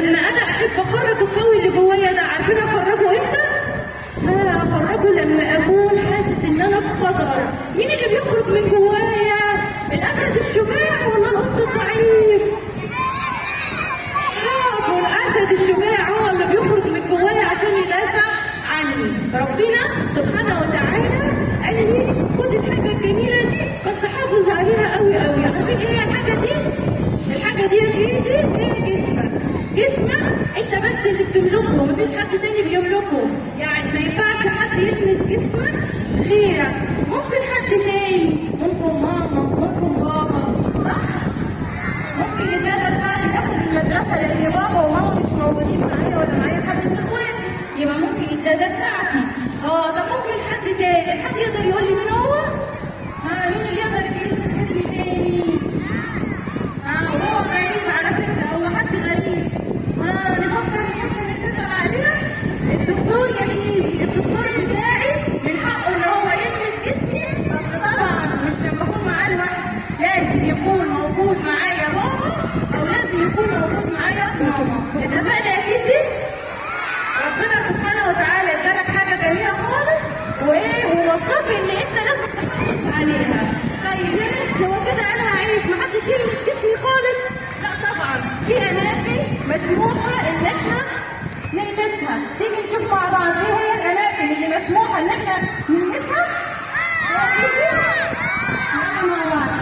لما انا احب اخرج القوي اللي جوايا ده، عارفين اخرجه امتى؟ اخرجه لما اكون حاسس ان انا في خطر. مين اللي بيخرج من جوايا؟ الاسد الشجاع ولا القط الضعيف؟ برافو، الاسد الشجاع هو اللي بيخرج من جوايا عشان يدافع عني. ربنا سبحانه وتعالى قال لي خد الحاجه الجميله دي بس حافظ عليها قوي قوي. عارفين ايه هي الحاجه دي؟ الحاجه دي يا جيزي هي جسمك. جسمك انت بس اللي بتملكه، مفيش حد تاني بيملكه. يعني ما ينفعش حد يلمس جسمك غيرك. ممكن حد تاني، ممكن ماما، ممكن بابا، صح؟ ممكن الداده بتاعتي تاخد المدرسه لان بابا وماما مش موجودين معايا ولا معايا حد من اخواتي، يبقى ممكن الداده بتاعتي. ده ممكن حد تاني. حد يقدر يقول لي مين هو؟ مين اللي يقدر يلمس جسمي تاني؟ وهو غريب على فكره، هو حد غريب. نفكر نشتغل عليها. الدكتور يا سيدي، الدكتور بتاعي من حقه ان هو يلمس جسمي، بس طبعا مش لما اكون معاه لوحدي، لازم يكون موجود معايا بابا او لازم يكون موجود معايا ماما. اتفقنا يا كيشي؟ ربنا سبحانه وتعالى ادالك حاجه جميله خالص ووصاك ان انت لازم تحافظ عليها. طيب ماشي، هو كده انا هعيش محدش يلمس جسمي خالص؟ لا طبعا، في اماكن مسموحه ان احنا نلمسها. تيجي نشوف مع بعض ايه هي الاماكن اللي مسموحه ان احنا نلمسها؟ مع بعض.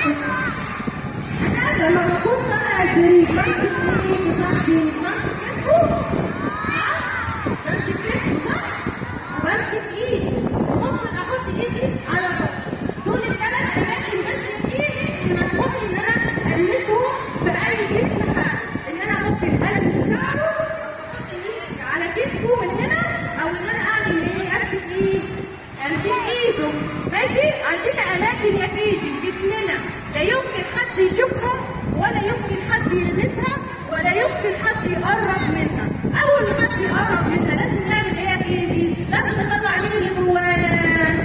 انا لما بكون طالع البريد بمسك ايدي بصاحبي، بمسك كتفه، بمسك كتفه صح؟ وبمسك ايدي، وممكن احط ايدي على بطني. دول الثلاث اماكن بس اللي مسموح لي ان انا المسهم في اي جسم حد. ان انا ممكن المس شعره او احط ايدي على كتفه من هنا، او ان انا اعمل ايه؟ امسك ايده. ماشي؟ عندنا اماكن يا كيجي في جسمنا لا يمكن حد يشوفها ولا يمكن حد يلمسها ولا يمكن حد يقرب منها. اول ما حد يقرب منها لازم نعمل ايه يا كيجي؟ لازم نطلع مين اللي جوانا؟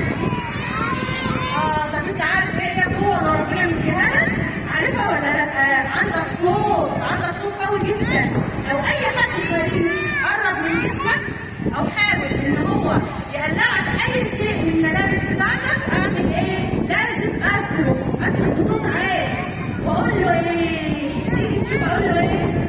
طب انت عارف ايه هي القوه اللي ربنا مديها لك؟ عارفها ولا لا؟ عندك صوت قوي جدا. لو اي حد غريب قرب من جسمك او حاول ان هو يقلعك اي شيء من الملابس بتاعتك، اعمل ايه؟ لازم اصرخ بصوت عالي واقول له ايه؟ تيجي تشوف اقول له ايه؟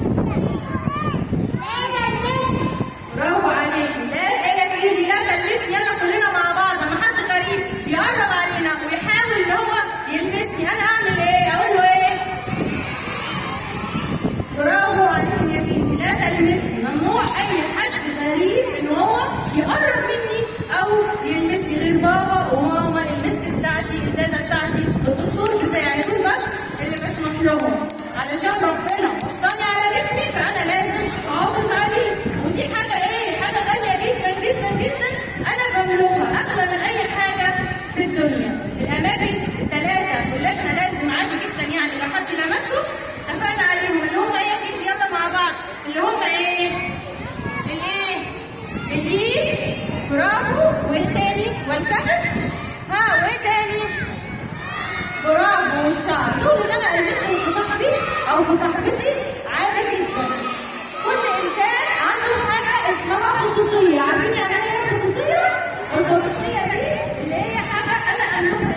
برافو عليكي. لا ايه تيجي، لا تلمسني، يلا كلنا مع بعض. لما حد غريب يقرب علينا ويحاول ان هو يلمسني، انا اعمل ايه؟ اقول له ايه؟ برافو عليكي يا تيجي، لا تلمسني. ممنوع اي حد غريب ان هو يقرب مني او يلمسني غير بابا وماما، المس بتاعتي، الداده بتاعتي، الدكتور بتاعي، دول بس اللي بسمح لهم. علشان ربنا وصاني على جسمي فانا لازم احافظ عليه. ودي حاجه ايه؟ حاجه غاليه جدا جدا جدا انا بملكها اغلى من اي حاجه في الدنيا. الاماكن الثلاثه اللي احنا لازم عادي جدا يعني لو حد لمسهم اتفقنا عليهم اللي هم ايه؟ تيجي يلا مع بعض. اللي هم ايه؟ الايد، برافو. وايه تاني؟ والكتف. وايه تاني؟ برافو. والشعر. دول اللي انا البسهم في صاحبي او في صاحبتي عادي جدا. كل انسان عنده حاجه اسمها خصوصيه. عارفين يعني ايه خصوصيه؟ الخصوصيه دي اللي هي حاجه انا املكها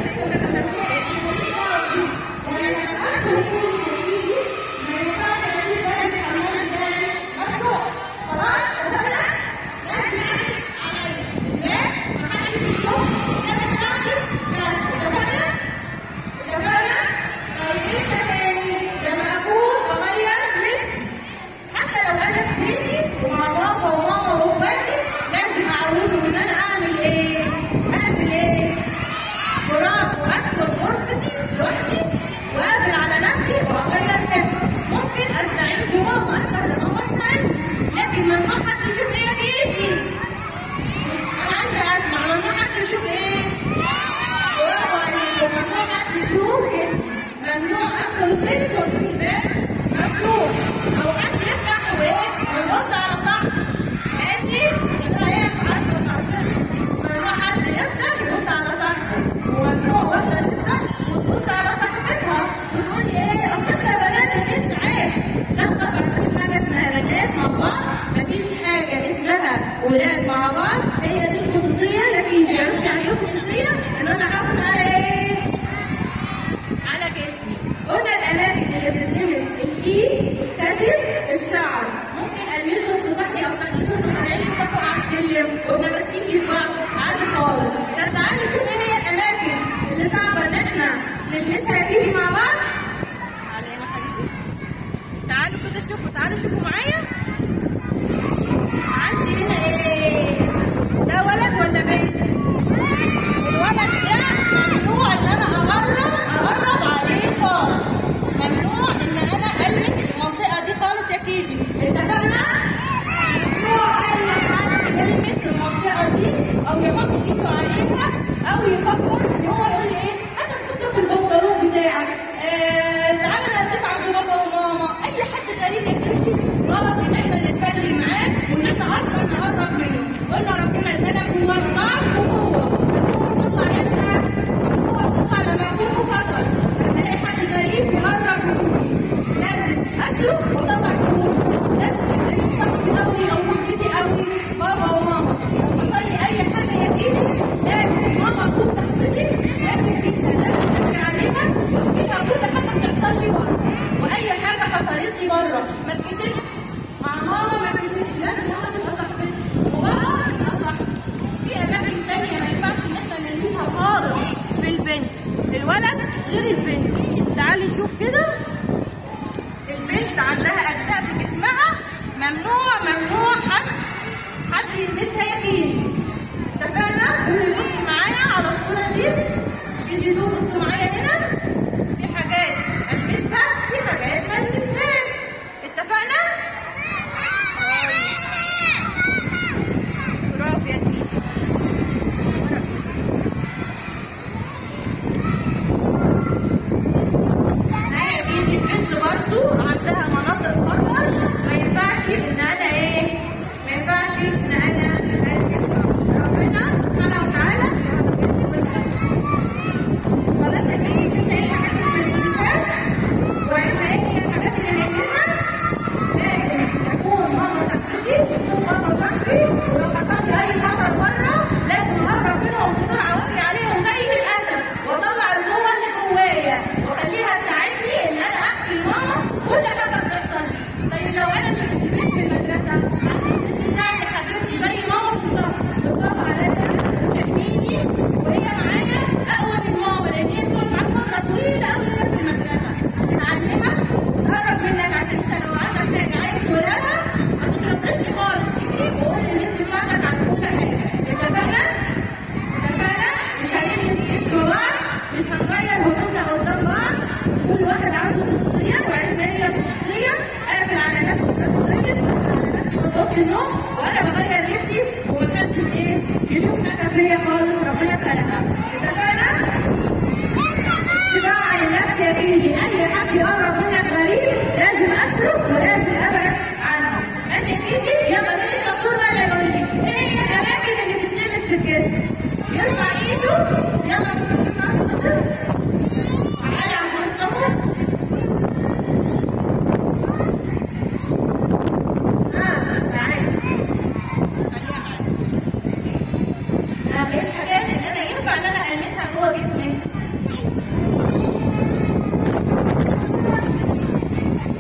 ولاد مع بعض، هي دي الخصوصيه لكيجي. عرفت يعني ايه خصوصيه؟ ان انا احافظ على ايه؟ على جسمي. قلنا الاماكن اللي بتتلمس: الايد، الكتف، الشعر. ممكن المسهم في صحني او صحنتين طالعين فوق على السلم واحنا ماسكين في بعض عادي خالص. طب تعالوا نشوف ايه هي الاماكن اللي صعبه ان احنا نلمسها تيجي مع بعض. تعالى هنا حبيبي، تعالوا كده شوفوا، تعالوا شوفوا معايا. عندي هنا ايه؟ ده ولد ولا بنت؟ الولد ده ممنوع ان انا اقرب عليه خالص. ممنوع ان انا المس المنطقه دي خالص يا كيجي، اتفقنا؟ ممنوع اي حد يلمس المنطقه دي او يحط ايده عليها او يفكر ان هو يقول لي ايه؟ انت استخدم البنطلون بتاعك، تعالى انا اديك عند بابا وماما. اي حد غريب يا كيجي غلط ان احنا نتكلم معاه وان احنا اصلا نقرب منه. قلنا ربنا ادانا قوه ضعف وقوه. بتطلع امتى؟ القوه بتطلع لما يكون في خطر. لما الاقي حد غريب يقرب مني لازم اصرخ واطلع قوتي. لازم يبقى صاحبي قوي او صاحبتي قوي بابا وماما. لو حصل لي اي حاجه يا كيجي لازم ماما تكون صاحبتي، لازم جدا لازم احكي عليها واحكي لها كل حاجه بتحصل لي بره. واي حاجه حصلت لي بره ما اتكسفش مع ماما، ما اتكسفش، لازم ماما تبقى صاحبتي وبابا يبقى صاحبي. في اماكن تانيه ما ينفعش ان احنا نلمسها خالص في البنت، الولد غير البنت. تعالي نشوف كده. البنت عندها اجزاء في جسمها ممنوع حد يلمسها يا كيجي. اتفقنا؟ قولوا بصوا معايا على الصوره دي. كيجي دول بصوا معايا هنا. في حاجات المسها، في حاجات ما المسهاش. اتفقنا؟ برافو يا كيجي. معايا كيجي البنت برضو عندها مناطق خطر ما ينفعش ان انا ايه؟ ما ينفعش ان انا البسها. ربنا سبحانه وتعالى خلاص يا كيجي فهمنا ايه الحاجات اللي ما نلمسهاش وعرفنا ايه هي الحاجات اللي نلمسها. لازم تكون ماما صاحبتي، تكون بابا صاحبي، ولو حصل لي اي خطر بره لازم اقرب منهم بسرعه واجري عليهم زي الاسد واطلع القوه اللي جوايا واخليها تساعدني ان انا احكي لماما كل حاجه بتحصل لي. طيب لو انا مش في المدرسه عندي المس بتاعتي حبيبتي زي ماما بالظبط بتقف عليا تحميني وهي معايا اقوى من ماما، لان هي بتقعد معاك فتره طويله قوي هنا في المدرسه بتعلمك وتقرب منك عشان انت لو عندك حاجه عايز تقولها لها ما تترددش خالص، اكتب وقول للمس بتاعتك عن كل حاجه. اتفقنا؟ اتفقنا؟ مش هنلمس اسم بعض، مش هنغير هدومنا قدام بعض. كل واحد عنده خصوصيه وعرفنا هي خصوصيه. قافل على نفسي كطيب، على نفسي في اوضه النوم وانا بغير نفسي ومحدش ايه يشوف حاجه فيا خالص. ربنا خلقها. اتفقنا؟ اتباع على نفسي يا كيجي. اي حد يقرب منك غريب لازم اصرخ ولازم ابعد عنه. ماشي يا كيجي؟ يلا مين الشطور بقى اللي يقول لي ايه هي الاماكن اللي بتتلمس في الجسم؟ يرفع ايده. يلا ممكن تطلع خالص. تعالى على المسطره. تعالى خليها معايا. ايه الحاجات اللي انا ينفع ان انا المسها جوه جسمي؟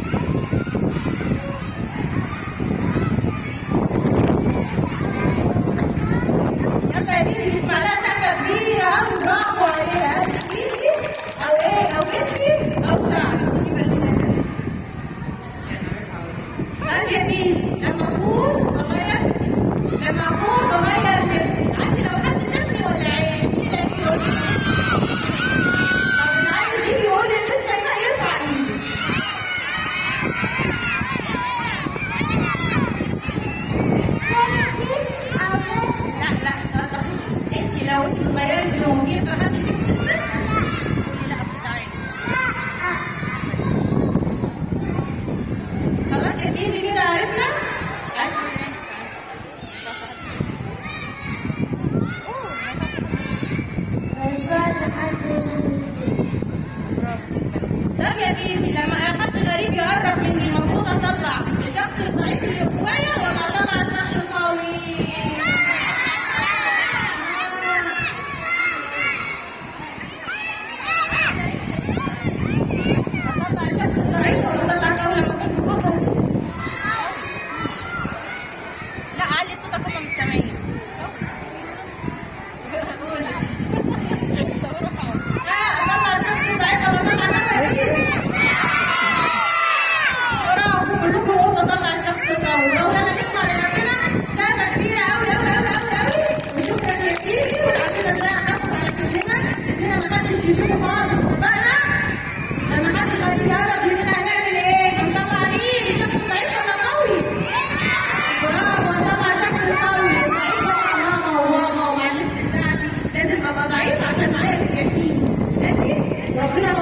وربنا